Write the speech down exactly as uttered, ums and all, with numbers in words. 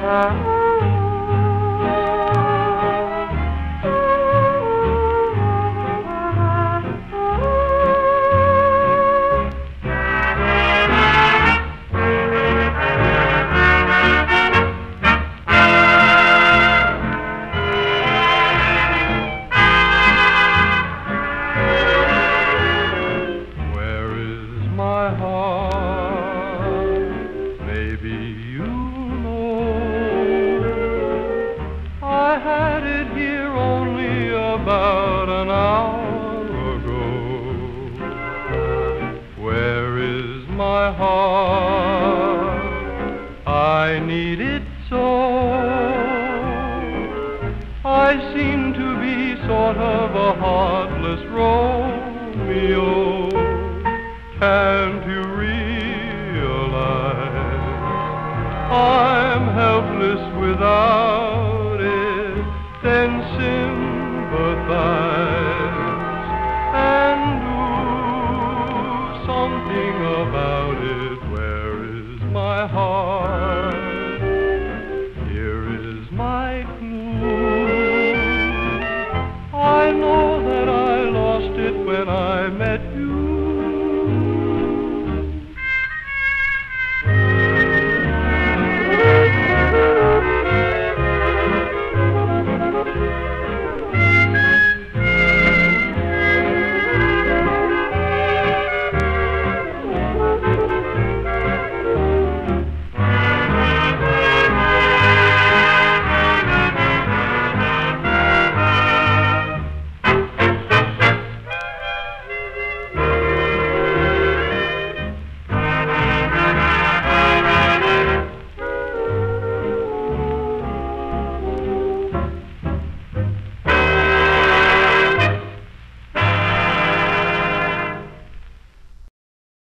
My heart, maybe you know I had it here only about an hour ago. Where is my heart? I need it so. I seem to be sort of a heartless Romeo. Can't you realize I'm helpless without